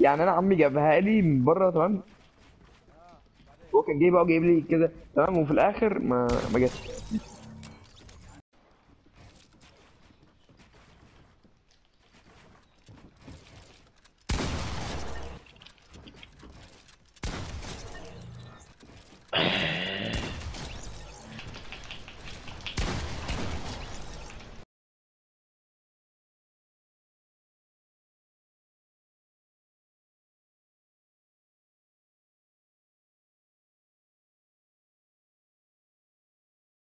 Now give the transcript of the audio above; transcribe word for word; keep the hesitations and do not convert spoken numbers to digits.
يعني انا عمي جابها لي من بره تمام. اه بعدين. هو كان جاي بقى وجايب لي كده تمام، وفي الاخر ما ما جاتش.